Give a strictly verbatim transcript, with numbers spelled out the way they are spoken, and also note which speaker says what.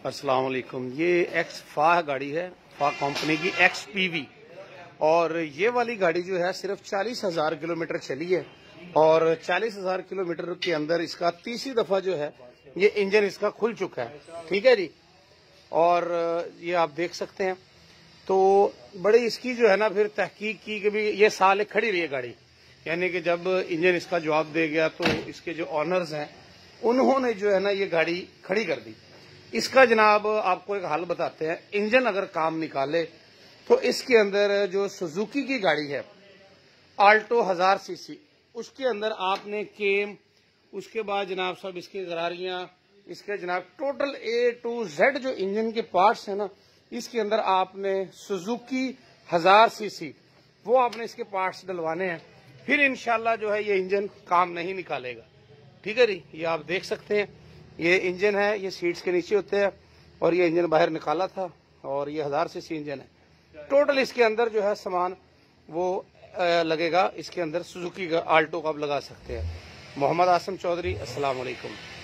Speaker 1: अस्सलाम वालेकुम। ये एक्स फाह गाड़ी है, फाह कंपनी की एक्स पीवी, और ये वाली गाड़ी जो है सिर्फ चालीस हजार किलोमीटर चली है और चालीस हजार किलोमीटर के अंदर इसका तीसरी दफा जो है ये इंजन इसका खुल चुका है। ठीक है जी, और ये आप देख सकते हैं। तो बड़ी इसकी जो है ना फिर तहकीक की कि भी ये साल खड़ी रही है गाड़ी, यानी कि जब इंजन इसका जवाब दे गया तो इसके जो ऑनर्स हैं उन्होंने जो है ना ये गाड़ी खड़ी कर दी। इसका जनाब आपको एक हाल बताते हैं, इंजन अगर काम निकाले तो इसके अंदर जो सुजुकी की गाड़ी है आल्टो हजार सीसी, उसके अंदर आपने केम, उसके बाद जनाब साहब इसकी गरारियां, इसके जनाब टोटल ए टू जेड जो इंजन के पार्ट्स हैं ना, इसके अंदर आपने सुजुकी हजार सीसी वो आपने इसके पार्ट्स डलवाने हैं, फिर इंशाल्लाह जो है ये इंजन काम नहीं निकालेगा। ठीक है जी, ये आप देख सकते हैं, ये इंजन है, ये सीट्स के नीचे होते हैं और ये इंजन बाहर निकाला था और ये हजार सीसी इंजन है। टोटल इसके अंदर जो है सामान वो लगेगा, इसके अंदर सुजुकी का आल्टो का आप लगा सकते हैं। मोहम्मद आसिम चौधरी, अस्सलाम वालेकुम।